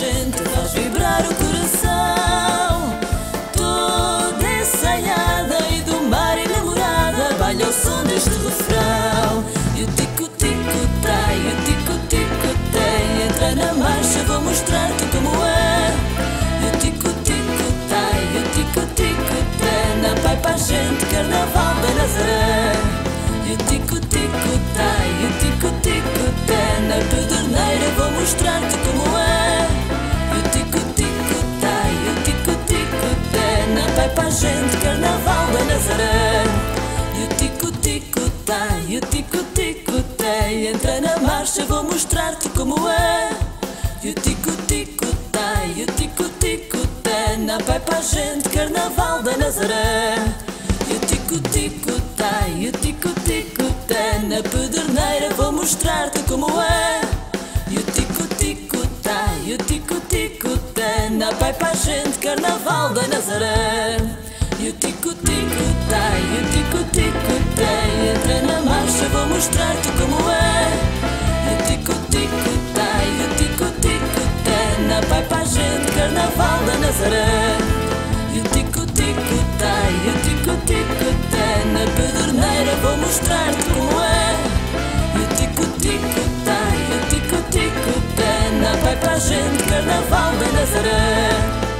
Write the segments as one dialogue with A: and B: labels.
A: gente, faz vibrar o coração. Toda ensaiada e do mar enamorada, baila o som deste refrão. E o tico-tico-tá, e o tico-tico-té, entra na marcha, vou mostrar-te como é. E o tico-tico-tá, e o tico-tico-té, na pai para a gente, carnaval da Nazaré. E o tico-tico-tá, e o tico-tico-té, na Pedroneira vou mostrar-te como é. E o tico-tico-tá, e o tico-tico-té, na pai para a gente, carnaval da Nazaré. E o tico-tico-tá, e o tico-tico-té, entra na marcha, vou mostrar-te como é. E o tico-tico-tá, e o tico-tico-té, na pai para a gente, carnaval da Nazaré. E o tico-tico-tá, e o tico-tico-té, na Pedroneira vou mostrar-te como é. E o tico-tico-tá, e o tico-tico-té, na pai para a gente, carnaval da Nazaré. E o tico-tico-tá, e o tico-tico-té, entra na marcha, vou mostrar-te como é. E o tico-tico-tá, e o tico-tico-té, na pai para a gente, carnaval da Nazaré. E o tico-tico-tá, e o tico-tico-té, na Pedroneira vou mostrar-te como é. E o tico-tico-tá, e o tico-tico-té, na pai para a gente, carnaval da Nazaré.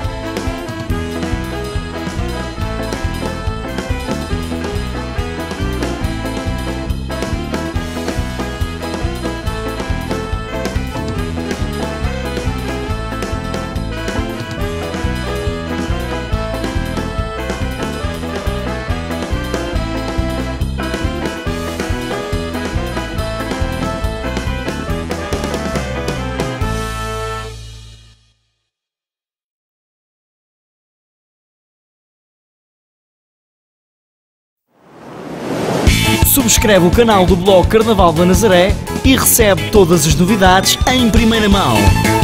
B: Subscreve o canal do blog Carnaval da Nazaré e recebe todas as novidades em primeira mão.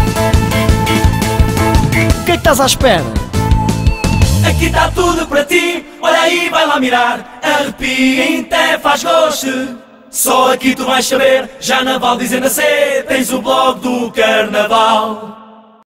B: O que é que estás à espera?
C: Aqui está tudo para ti, olha aí, vai lá mirar. Arrepia, até faz gosto. Só aqui tu vais saber, já na Val dizendo a C, tens o blog do Carnaval.